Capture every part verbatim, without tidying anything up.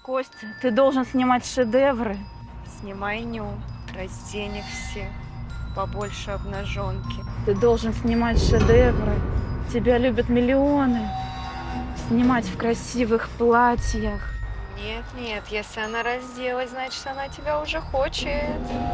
Костя, ты должен снимать шедевры. Снимай ню, раздень их все, побольше обнаженки. Ты должен снимать шедевры. Тебя любят миллионы. Снимать в красивых платьях. Нет, нет, если она разделась, значит, она тебя уже хочет.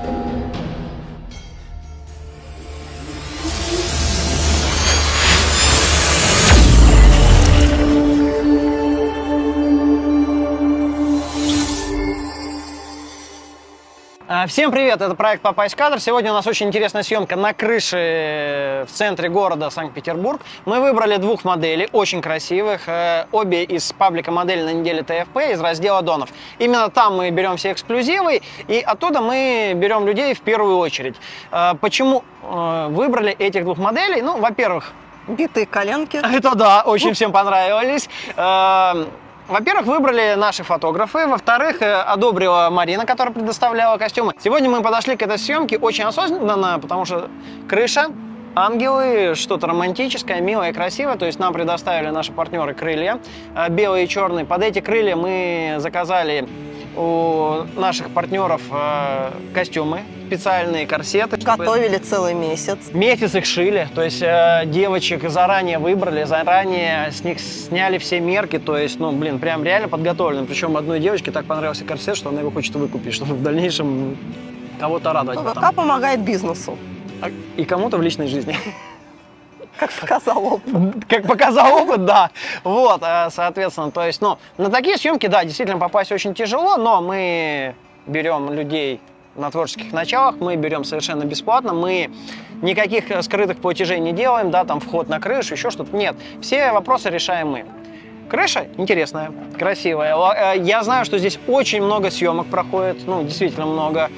Всем привет, это проект «Попасть в кадр». Сегодня у нас очень интересная съемка на крыше в центре города Санкт-Петербург. Мы выбрали двух моделей, очень красивых, обе из паблика «Модели на неделе ТФП» из раздела Донов. Именно там мы берем все эксклюзивы, и оттуда мы берем людей в первую очередь. Почему выбрали этих двух моделей? Ну, во-первых, битые коленки. Это да, очень всем понравились. Во-первых, выбрали наши фотографы, во-вторых, одобрила Марина, которая предоставляла костюмы. Сегодня мы подошли к этой съемке очень осознанно, потому что крыша, ангелы, что-то романтическое, милое и красивое. То есть нам предоставили наши партнеры крылья, белые и черные. Под эти крылья мы заказали у наших партнеров костюмы, специальные корсеты. Готовили целый месяц. Месяц их шили, то есть э, девочек заранее выбрали, заранее с них сняли все мерки, то есть, ну, блин, прям реально подготовлены. Причем одной девочке так понравился корсет, что она его хочет выкупить, чтобы в дальнейшем кого-то радовать. ВК помогает бизнесу. И кому-то в личной жизни. Как показал опыт. Как показал опыт, да. Вот, соответственно, то есть, ну, на такие съемки, да, действительно попасть очень тяжело, но мы берем людей на творческих началах, мы берем совершенно бесплатно, мы никаких скрытых платежей не делаем, да, там вход на крышу, еще что-то, нет. Все вопросы решаем мы. Крыша интересная, красивая. Я знаю, что здесь очень много съемок проходит, ну, действительно много.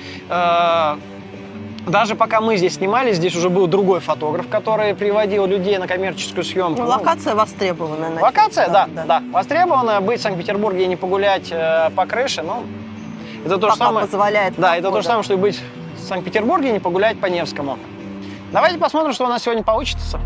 Даже пока мы здесь снимались, здесь уже был другой фотограф, который приводил людей на коммерческую съемку. Ну, локация востребованная. Локация, да, да, да, востребованная. Быть в Санкт-Петербурге и не погулять э, по крыше, ну, это то же самое. Позволяет. Да, это то же самое, что и быть в Санкт-Петербурге и не погулять по Невскому. Давайте посмотрим, что у нас сегодня получится.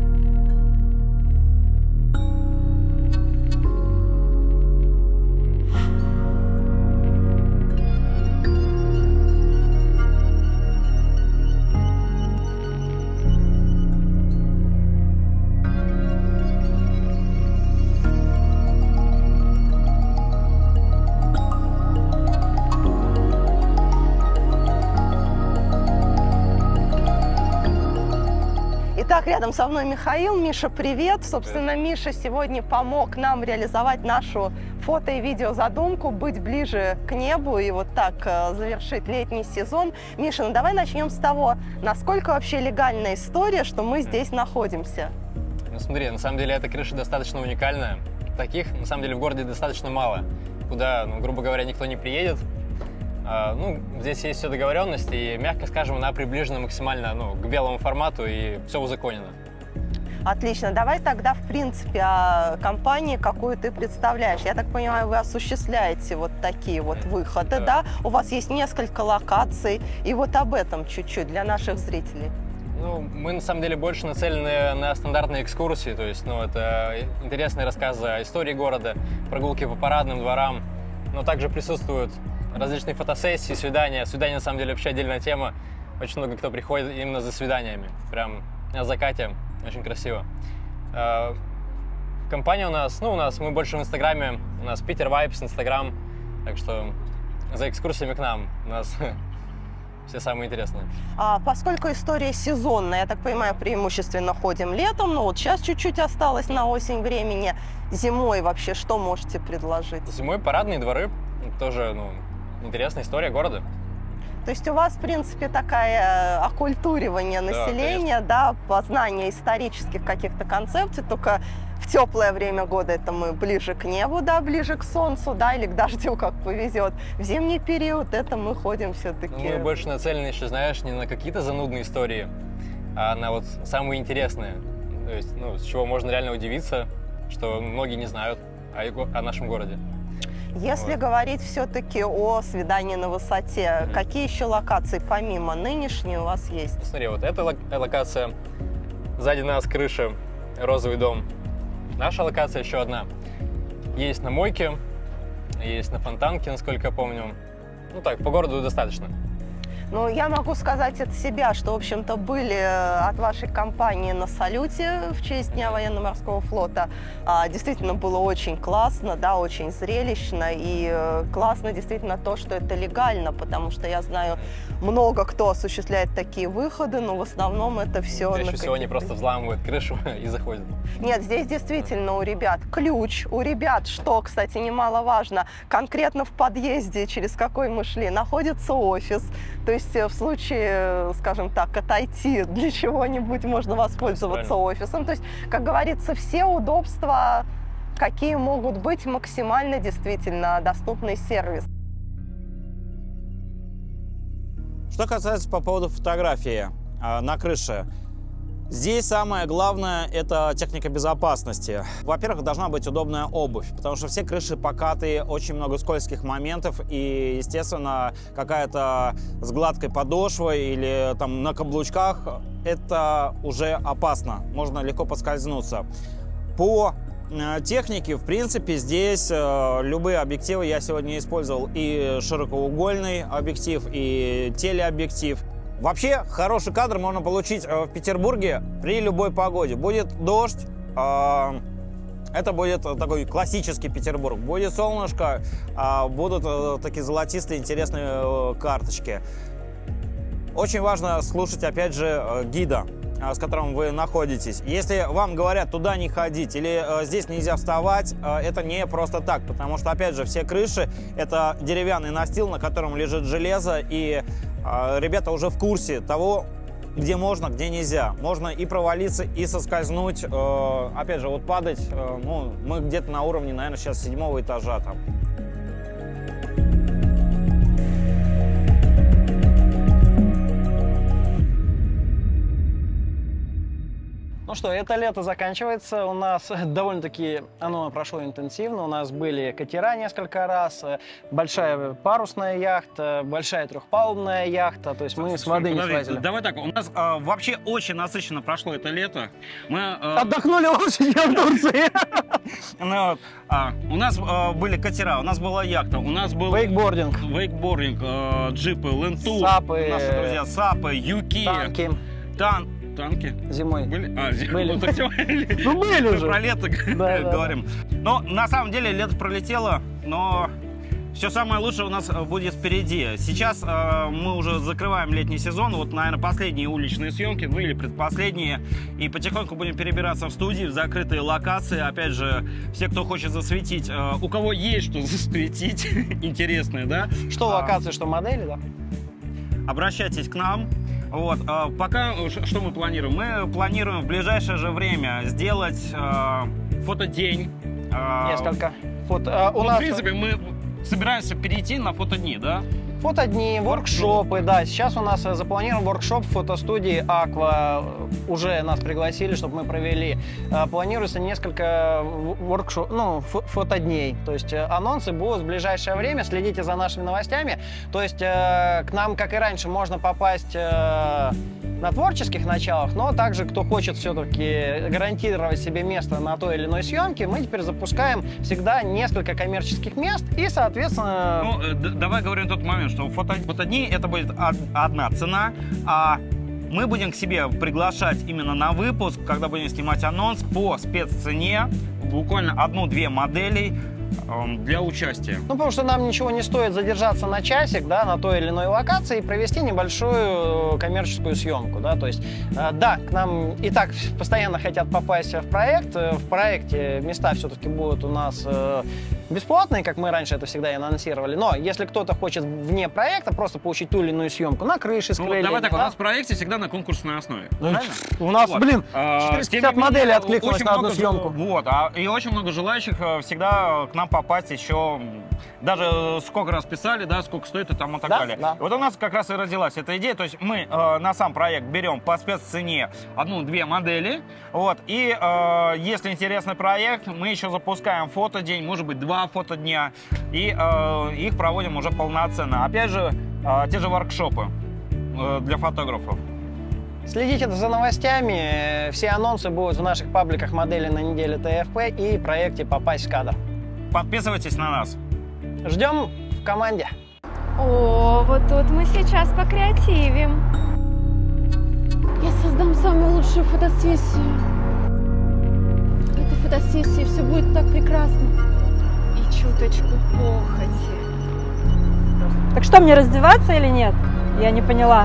Итак, рядом со мной Михаил. Миша, привет. Собственно, Миша сегодня помог нам реализовать нашу фото- и видеозадумку, быть ближе к небу и вот так э, завершить летний сезон. Миша, ну давай начнем с того, насколько вообще легальная история, что мы здесь находимся. Ну смотри, на самом деле эта крыша достаточно уникальная. Таких, на самом деле, в городе достаточно мало, куда, ну, грубо говоря, никто не приедет. Ну, здесь есть все договоренности, и, мягко скажем, она приближена максимально, ну, к белому формату, и все узаконено. Отлично. Давай тогда, в принципе, о компании, какую ты представляешь. Я так понимаю, вы осуществляете вот такие вот выходы, да? да? У вас есть несколько локаций, и вот об этом чуть-чуть для наших зрителей. Ну, мы, на самом деле, больше нацелены на стандартные экскурсии, то есть, ну, это интересные рассказы о истории города, прогулки по парадным дворам, но также присутствуют различные фотосессии, свидания. Свидания, на самом деле, вообще отдельная тема. Очень много кто приходит именно за свиданиями. Прям на закате. Очень красиво. Компания у нас, ну, у нас, мы больше в Инстаграме. У нас Питер Vibes, Инстаграм. Так что за экскурсиями к нам. У нас все самые интересные. А поскольку история сезонная, я так понимаю, преимущественно ходим летом, но вот сейчас чуть-чуть осталось на осень времени. Зимой вообще что можете предложить? Зимой парадные дворы. Тоже, ну, интересная история города. То есть у вас, в принципе, такое оккультуривание населения, да, да, познание исторических каких-то концепций, только в теплое время года это мы ближе к небу, да, ближе к солнцу, да, или к дождю, как повезет. В зимний период это мы ходим все-таки. Ну, мы больше нацелены еще, знаешь, не на какие-то занудные истории, а на вот самые интересные. То есть, ну, с чего можно реально удивиться, что многие не знают о, о нашем городе. Если вот. говорить все-таки о свидании на высоте, mm-hmm. какие еще локации помимо нынешней у вас есть? Смотри, вот эта локация, сзади нас крыша, розовый дом. Наша локация еще одна. Есть на мойке, есть на Фонтанке, насколько я помню. Ну так, по городу достаточно. Ну, я могу сказать от себя, что, в общем-то, были от вашей компании на салюте в честь Дня военно-морского флота. Действительно было очень классно, да, очень зрелищно. И классно действительно то, что это легально, потому что я знаю, много кто осуществляет такие выходы, но в основном это все... Чаще всего они просто взламывают крышу и заходят. Нет, здесь действительно у ребят ключ. У ребят, что, кстати, немаловажно, конкретно в подъезде, через какой мы шли, находится офис. То есть в случае, скажем так, отойти для чего-нибудь, можно воспользоваться Правильно. офисом. То есть, как говорится, все удобства, какие могут быть, максимально действительно доступный сервис. Что касается по поводу фотографии э, на крыше. Здесь самое главное – это техника безопасности. Во-первых, должна быть удобная обувь, потому что все крыши покатые, очень много скользких моментов, и, естественно, какая-то с гладкой подошвой или там на каблучках – это уже опасно, можно легко поскользнуться. По технике, в принципе, здесь э, любые объективы я сегодня использовал, и широкоугольный объектив, и телеобъектив. Вообще, хороший кадр можно получить в Петербурге при любой погоде. Будет дождь, э, это будет такой классический Петербург. Будет солнышко, э, будут э, такие золотистые интересные э, карточки. Очень важно слушать, опять же, э, гида, э, с которым вы находитесь. Если вам говорят туда не ходить или э, здесь нельзя вставать, э, это не просто так, потому что, опять же, все крыши – это деревянный настил, на котором лежит железо, и ребята уже в курсе того, где можно, где нельзя. Можно и провалиться, и соскользнуть. Опять же, вот падать, ну, мы где-то на уровне, наверное, сейчас седьмого этажа там. Ну что, это лето заканчивается. У нас довольно-таки оно прошло интенсивно. У нас были катера несколько раз, большая парусная яхта, большая трехпалубная яхта. То есть мы с воды не слазили. Давай так, у нас э, вообще очень насыщенно прошло это лето. Мы э, отдохнули лучше, чем в Турции. Ну, а, у нас а, были катера, у нас была яхта, у нас был вейкбординг, вейкбординг, а, джипы, лентур, сапы, наши друзья, сапы, юки, танки. Тан... Танки? Зимой. Были? А, зимой. Были. Вот, ну, были мы уже. про лето да, говорим. Да. Но на самом деле лето пролетело, но все самое лучшее у нас будет впереди. Сейчас э, мы уже закрываем летний сезон. Вот, наверное, последние уличные съемки, ну или предпоследние. И потихоньку будем перебираться в студии, в закрытые локации. Опять же, все, кто хочет засветить, э, у кого есть что засветить, интересное, да? Что локации, что модели, да? Обращайтесь к нам. Вот, э, пока что мы планируем? Мы планируем в ближайшее же время сделать э, фотодень. Э, Несколько фото. Э, у ну, нас... В принципе, мы собираемся перейти на фотодни, да? Фотодни, воркшопы, да. Сейчас у нас запланирован воркшоп в фотостудии Аква. Уже нас пригласили, чтобы мы провели. Планируется несколько воркшоп, ну, фотодней. То есть анонсы будут в ближайшее время. Следите за нашими новостями. То есть к нам, как и раньше, можно попасть на творческих началах, но также, кто хочет все-таки гарантировать себе место на той или иной съемке, мы теперь запускаем всегда несколько коммерческих мест и, соответственно... Ну, давай говорим тот момент, что фото, фотодни это будет одна цена, а мы будем к себе приглашать именно на выпуск, когда будем снимать анонс по спеццене, буквально одну-две моделей для участия. Ну, потому что нам ничего не стоит задержаться на часик, да, на той или иной локации и провести небольшую коммерческую съемку, да, то есть, э, да, к нам и так постоянно хотят попасть в проект, в проекте места все-таки будут у нас э, бесплатные, как мы раньше это всегда и анонсировали, но если кто-то хочет вне проекта просто получить ту или иную съемку на крыше, с ну, крыльями, давай так, да? у нас в проекте всегда на конкурсной основе, ну, правильно? У нас, вот. блин, четыреста четыреста пятьдесят моделей откликнулось на одну съемку. Вот, а, и очень много желающих всегда к нам попасть еще, даже сколько раз писали, да, сколько стоит и там и так да, далее. Да. Вот у нас как раз и родилась эта идея, то есть мы э, на сам проект берем по спеццене одну-две модели, вот, и э, если интересный проект, мы еще запускаем фотодень, может быть, два фотодня, и э, их проводим уже полноценно. Опять же, э, те же воркшопы э, для фотографов. Следите за новостями, все анонсы будут в наших пабликах модели на неделе ТФП и проекте «Попасть в кадр». Подписывайтесь на нас. Ждем в команде. О, вот тут мы сейчас покреативим. Я создам самую лучшую фотосессию. В этой фотосессии все будет так прекрасно. И чуточку похоти. Так что, мне раздеваться или нет? Я не поняла.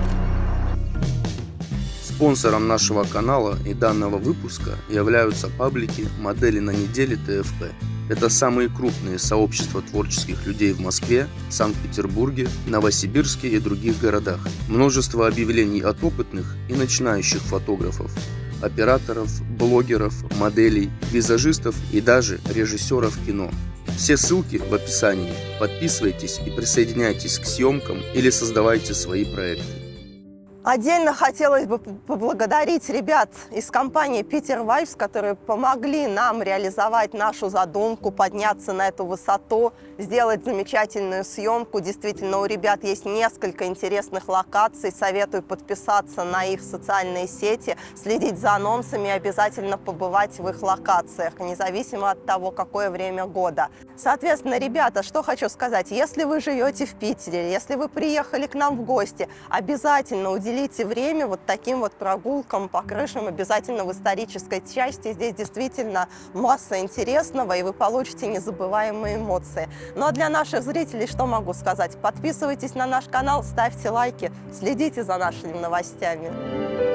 Спонсором нашего канала и данного выпуска являются паблики «Модели на неделе ТФП». Это самые крупные сообщества творческих людей в Москве, Санкт-Петербурге, Новосибирске и других городах. Множество объявлений от опытных и начинающих фотографов, операторов, блогеров, моделей, визажистов и даже режиссеров кино. Все ссылки в описании. Подписывайтесь и присоединяйтесь к съемкам или создавайте свои проекты. Отдельно хотелось бы поблагодарить ребят из компании Питер Vibes, которые помогли нам реализовать нашу задумку, подняться на эту высоту, сделать замечательную съемку. Действительно, у ребят есть несколько интересных локаций. Советую подписаться на их социальные сети, следить за анонсами и обязательно побывать в их локациях, независимо от того, какое время года. Соответственно, ребята, что хочу сказать. Если вы живете в Питере, если вы приехали к нам в гости, обязательно уделите Уделите время вот таким вот прогулкам по крышам, обязательно в исторической части. Здесь действительно масса интересного, и вы получите незабываемые эмоции. Ну а для наших зрителей что могу сказать? Подписывайтесь на наш канал, ставьте лайки, следите за нашими новостями.